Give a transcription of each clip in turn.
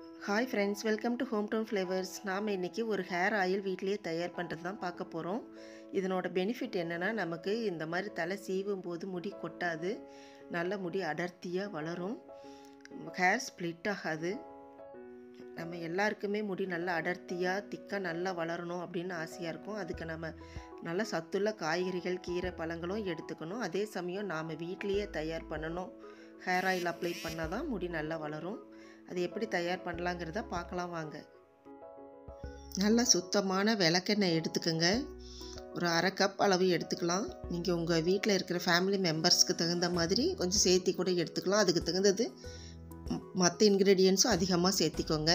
Hi friends, welcome to home town flavours. நாம் இன்றைக்கி ஒரு ஹேர் ஆயில் வீட்டிலேயே தயார் பண்ணுறது தான் பார்க்க போகிறோம். இதனோட பெனிஃபிட் என்னென்னா, நமக்கு இந்த மாதிரி தலை சீவும் போது முடி கொட்டாது, நல்ல முடி அடர்த்தியாக வளரும், ஹேர் ஸ்ப்ளிட் ஆகாது. நம்ம எல்லாருக்குமே முடி நல்லா அடர்த்தியாக திக்காக நல்லா வளரணும் அப்படின்னு ஆசையாக இருக்கும். அதுக்கு நம்ம நல்ல சத்துள்ள காய்கறிகள், கீரை, பழங்களும் எடுத்துக்கணும். அதே சமயம் நாம் வீட்டிலையே தயார் பண்ணணும். ஹேர் ஆயில் அப்ளை பண்ணால் தான் முடி நல்லா வளரும். அது எப்படி தயார் பண்ணலாங்கிறத பார்க்கலாம் வாங்க. நல்ல சுத்தமான விளக்கெண்ணெய் எடுத்துக்கோங்க. ஒரு அரை கப் அளவு எடுத்துக்கலாம். நீங்கள் உங்கள் வீட்டில் இருக்கிற ஃபேமிலி மெம்பர்ஸ்க்கு தகுந்த மாதிரி கொஞ்சம் சேர்த்தி கூட எடுத்துக்கலாம். அதுக்கு தகுந்தது மற்ற இன்க்ரீடியன்ஸும் அதிகமாக சேர்த்திக்கோங்க.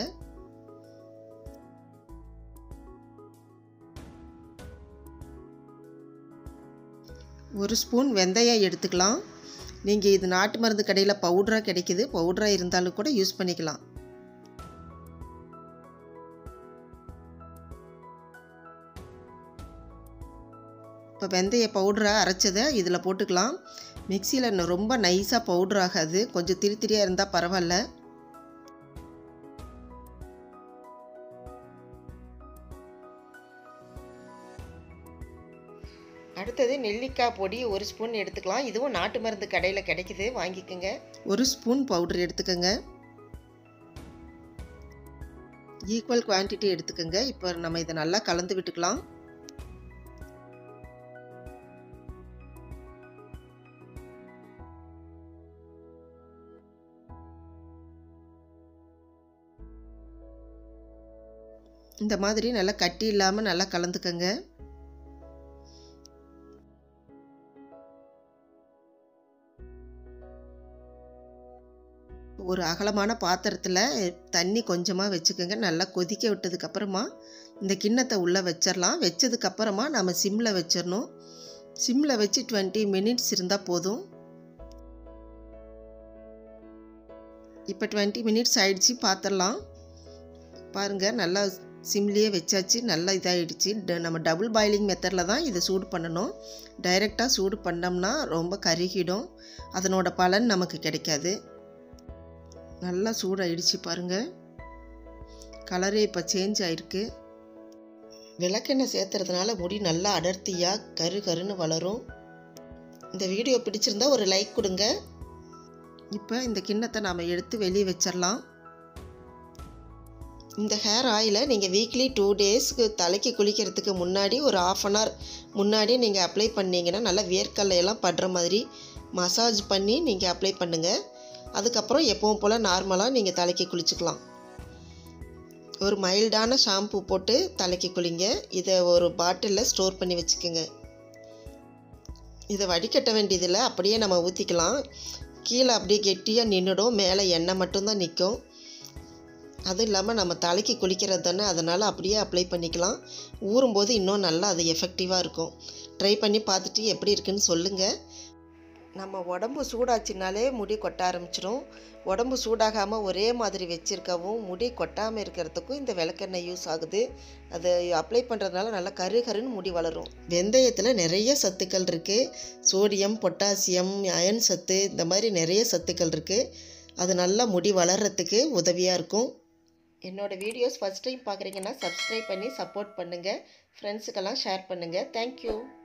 ஒரு ஸ்பூன் வெந்தயம் எடுத்துக்கலாம். நீங்கள் இது நாட்டு மருந்து கடையில் பவுடராக கிடைக்கிது, பவுடராக இருந்தாலும் கூட யூஸ் பண்ணிக்கலாம். இப்போ வெந்தய பவுடராக அரைச்சதை இதில் போட்டுக்கலாம். மிக்சியில் ரொம்ப நைஸாக பவுடர் ஆகாது, கொஞ்சம் திரித்திரியாக இருந்தால் பரவாயில்ல. அடுத்தது நெல்லிக்காய் பொடி ஒரு ஸ்பூன் எடுத்துக்கலாம். இதுவும் நாட்டு மருந்து கடையில் கிடைக்குது, வாங்கிக்கோங்க. ஒரு ஸ்பூன் பவுடர் எடுத்துக்கோங்க. ஈக்குவல் குவான்டிட்டி எடுத்துக்கோங்க. இப்போ நம்ம இதை நல்லா கலந்து விட்டுக்கலாம். இந்த மாதிரி நல்லா கட்டி இல்லாமல் நல்லா கலந்துக்கோங்க. ஒரு அகலமான பாத்திரத்தில் தண்ணி கொஞ்சமாக வச்சுக்கோங்க. நல்லா கொதிக்க விட்டதுக்கப்புறமா இந்த கிண்ணத்தை உள்ளே வச்சிடலாம். வச்சதுக்கப்புறமா நம்ம சிம்மில் வச்சிடணும். சிம்மில் வச்சு 20 மினிட்ஸ் இருந்தால் போதும். இப்போ 20 மினிட்ஸ் ஆயிடுச்சு, பார்த்துடலாம். பாருங்கள், நல்லா சிம்லேயே வச்சாச்சு, நல்லா இதாகிடுச்சு. நம்ம டபுள் பாயிலிங் மெத்தடில் தான் இதை சூடு பண்ணணும். டைரெக்டாக சூடு பண்ணோம்னா ரொம்ப கருகிடும், அதனோட பலன் நமக்கு கிடைக்காது. நல்லா சூடாயிடுச்சு பாருங்கள். கலரே இப்போ சேஞ்ச் ஆகிருக்கு. விளக்கெண்ணெய் சேர்த்துறதுனால முடி நல்லா அடர்த்தியாக கருன்னு வளரும். இந்த வீடியோ பிடிச்சிருந்தா ஒரு லைக் கொடுங்க. இப்போ இந்த கிண்ணத்தை நாம் எடுத்து வெளியே வச்சிடலாம். இந்த ஹேர் ஆயிலை நீங்கள் வீக்லி 2 டேஸ்க்கு தலைக்கு குளிக்கிறதுக்கு முன்னாடி ஒரு 1/2 hour முன்னாடி நீங்கள் அப்ளை பண்ணிங்கன்னா நல்லா வேர்க்கல்லையெல்லாம் படுற மாதிரி மசாஜ் பண்ணி நீங்கள் அப்ளை பண்ணுங்கள். அதுக்கப்புறம் எப்பவும் போல் நார்மலாக நீங்கள் தலைக்கு குளிச்சுக்கலாம். ஒரு மைல்டான ஷாம்பு போட்டு தலைக்கு குளிங்க. இதை ஒரு பாட்டிலில் ஸ்டோர் பண்ணி வச்சுக்கோங்க. இதை வடிகட்ட வேண்டியதில்லை, அப்படியே நம்ம ஊற்றிக்கலாம். கீழே அப்படியே கெட்டியாக நின்றுடும், மேலே எண்ணெய் மட்டும்தான் நிற்கும். அதுவும் இல்லாமல் நம்ம தலைக்கு குளிக்கிறது தானே, அதனால் அப்படியே அப்ளை பண்ணிக்கலாம். ஊறும்போது இன்னும் நல்லா அது எஃபெக்டிவாக இருக்கும். ட்ரை பண்ணி பார்த்துட்டு எப்படி இருக்குன்னு சொல்லுங்கள். நம்ம உடம்பு சூடாச்சுனாலே முடி கொட்ட ஆரம்பிச்சிடும். உடம்பு சூடாகாமல் ஒரே மாதிரி வச்சுருக்கவும் முடி கொட்டாமல் இருக்கிறதுக்கும் இந்த விளக்கெண்ணெய் யூஸ் ஆகுது. அதை அப்ளை பண்ணுறதுனால நல்லா கருன்னு முடி வளரும். வெந்தயத்தில் நிறைய சத்துக்கள் இருக்குது. சோடியம், பொட்டாசியம், அயன் சத்து, இந்த மாதிரி நிறைய சத்துக்கள் இருக்குது. அது நல்லா முடி வளர்கிறதுக்கு உதவியாக இருக்கும். என்னோடய வீடியோஸ் ஃபஸ்ட் டைம் பார்க்குறீங்கன்னா சப்ஸ்கிரைப் பண்ணி சப்போர்ட் பண்ணுங்கள். ஃப்ரெண்ட்ஸுக்கெல்லாம் ஷேர் பண்ணுங்கள். தேங்க்யூ.